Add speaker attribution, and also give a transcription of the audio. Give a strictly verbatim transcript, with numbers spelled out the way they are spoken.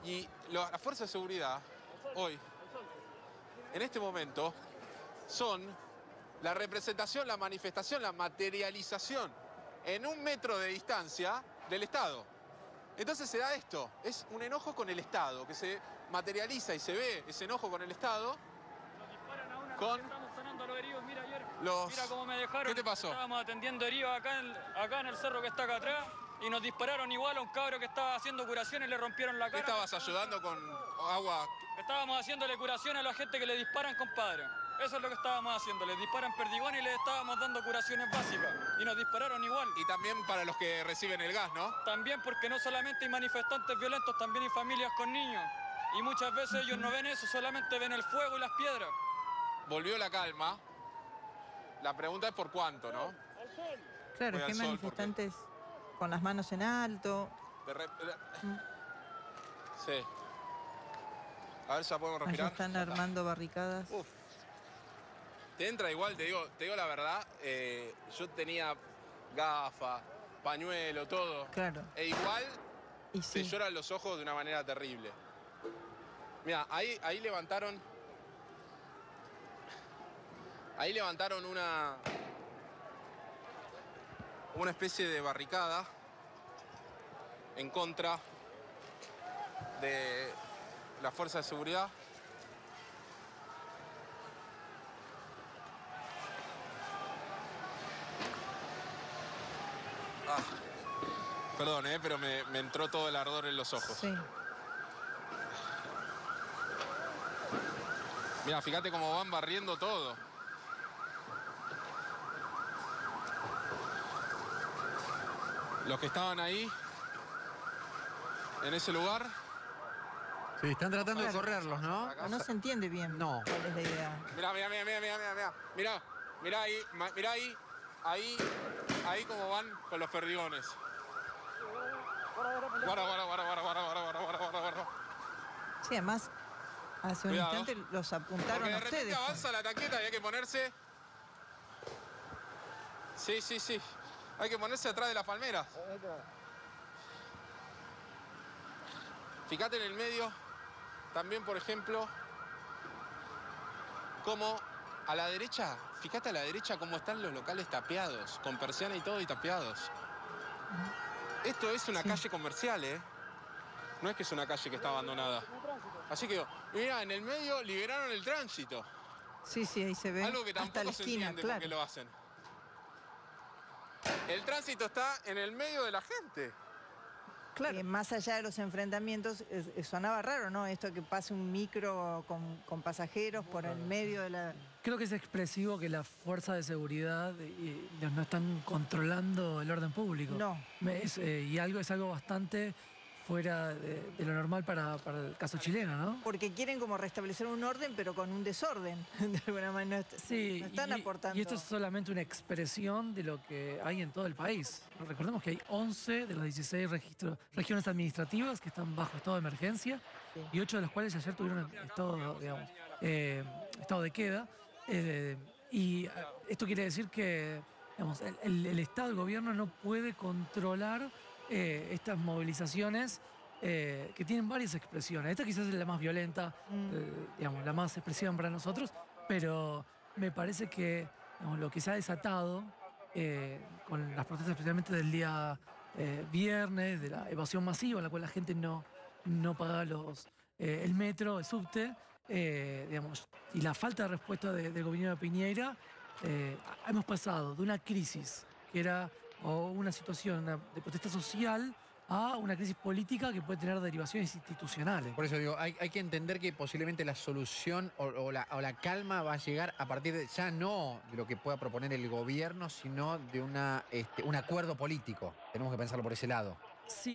Speaker 1: Y lo- las fuerzas de seguridad, hoy, en este momento, son la representación, la manifestación, la materialización en un metro de distancia del Estado. Entonces se da esto, es un enojo con el Estado, que se materializa y se ve ese enojo con el Estado.
Speaker 2: Nos disparan a una,
Speaker 1: Con
Speaker 2: estamos sanando a los heridos, mira ayer,
Speaker 1: los...
Speaker 2: mira cómo me dejaron.
Speaker 1: ¿Qué te pasó?
Speaker 2: Estábamos atendiendo heridos acá en, acá en el cerro que está acá atrás y nos dispararon igual a un cabro que estaba haciendo curaciones y le rompieron la
Speaker 1: ¿Qué
Speaker 2: cara.
Speaker 1: estabas ayudando con agua?
Speaker 2: Estábamos haciéndole curaciones a la gente que le disparan, compadre. Eso es lo que estábamos haciendo, les disparan perdigones y les estábamos dando curaciones básicas. Y nos dispararon igual.
Speaker 1: Y también para los que reciben el gas, ¿no?
Speaker 2: También porque no solamente hay manifestantes violentos, también hay familias con niños. Y muchas veces ellos no ven eso, solamente ven el fuego y las piedras.
Speaker 1: Volvió la calma. La pregunta es por cuánto, ¿no?
Speaker 3: Claro,
Speaker 1: Voy al
Speaker 3: que hay
Speaker 1: sol,
Speaker 3: manifestantes con las manos en alto.
Speaker 1: De re- de- Sí. A ver, ya podemos
Speaker 3: Allá
Speaker 1: respirar.
Speaker 3: están
Speaker 1: Ya está.
Speaker 3: armando barricadas.
Speaker 1: Uf. Te entra igual, te digo, te digo la verdad. eh, yo tenía gafas, pañuelo, todo.
Speaker 3: Claro.
Speaker 1: E igual
Speaker 3: Y
Speaker 1: se
Speaker 3: sí.
Speaker 1: lloran los ojos de una manera terrible. Mira, ahí, ahí levantaron. Ahí levantaron una. Una especie de barricada en contra de la fuerza de seguridad. Ah, perdón, eh, pero me, me entró todo el ardor en los ojos.
Speaker 3: Sí.
Speaker 1: Mira, fíjate cómo van barriendo todo. Los que estaban ahí, en ese lugar.
Speaker 4: Sí, están tratando de
Speaker 3: Claro.
Speaker 4: correrlos, ¿no?
Speaker 1: Acá.
Speaker 3: No se entiende bien
Speaker 4: No.
Speaker 3: cuál es la idea.
Speaker 1: Mirá, mirá, mirá, mirá, mirá, mirá, mirá. Mirá, mirá ahí, ma- mirá ahí, ahí, ahí cómo van con los perdigones. Guarda, guarda, guarda, guarda, guarda, guarda, guarda, guarda, guarda, guarda.
Speaker 3: Sí, además, hace un
Speaker 1: Cuidado.
Speaker 3: instante los apuntaron
Speaker 1: Porque de
Speaker 3: a
Speaker 1: repente
Speaker 3: ustedes.
Speaker 1: avanza la taqueta y hay que ponerse... Sí, sí, sí. Hay que ponerse atrás de las palmeras. Fíjate en el medio, también, por ejemplo, cómo a la derecha, fíjate a la derecha cómo están los locales tapiados, con persiana y todo y tapiados. Esto es una
Speaker 3: Sí.
Speaker 1: calle comercial, ¿eh? No es que es una calle que está abandonada. Así que, mira, en el medio liberaron el tránsito.
Speaker 3: Sí, sí, ahí se ve.
Speaker 1: Algo que
Speaker 3: hasta
Speaker 1: tampoco
Speaker 3: la
Speaker 1: se
Speaker 3: esquina,
Speaker 1: entiende por
Speaker 3: claro.
Speaker 1: qué lo hacen. El tránsito está en el medio de la gente.
Speaker 3: Claro. Eh, más allá de los enfrentamientos, es- es- sonaba raro, ¿no? Esto que pase un micro con, con pasajeros por el medio de la...
Speaker 5: Creo que es expresivo que las fuerzas de seguridad eh, no están controlando el orden público.
Speaker 3: No.
Speaker 5: Me- es, eh, y algo es algo bastante fuera de, de lo normal para, para el caso chileno, ¿no?
Speaker 3: Porque quieren como restablecer un orden, pero con un desorden. De alguna manera no, est-
Speaker 5: Sí,
Speaker 3: no están
Speaker 5: y,
Speaker 3: aportando.
Speaker 5: y esto es solamente una expresión de lo que hay en todo el país. Recordemos que hay once de las dieciséis registros, regiones administrativas que están bajo estado de emergencia
Speaker 3: Sí.
Speaker 5: y ocho de las cuales ayer tuvieron estado, digamos, eh, estado de queda. Eh, y eh, esto quiere decir que digamos, el, el- el Estado, el gobierno no puede controlar eh, estas movilizaciones eh, que tienen varias expresiones. Esta quizás es la más violenta,
Speaker 3: Mm.
Speaker 5: eh, digamos, la más expresiva para nosotros, pero me parece que digamos, lo que se ha desatado eh, con las protestas especialmente del día eh, viernes, de la evasión masiva, en la cual la gente no, no paga los, eh, el metro, el subte, eh, digamos, y la falta de respuesta de- del gobierno de Piñera, eh, hemos pasado de una crisis que era o una situación una- de protesta social a una crisis política que puede tener derivaciones institucionales.
Speaker 4: Por eso digo, hay, hay que entender que posiblemente la solución o, o la, o la calma va a llegar a partir de, ya no de lo que pueda proponer el gobierno, sino de una, este, un acuerdo político. Tenemos que pensarlo por ese lado.
Speaker 5: Sí.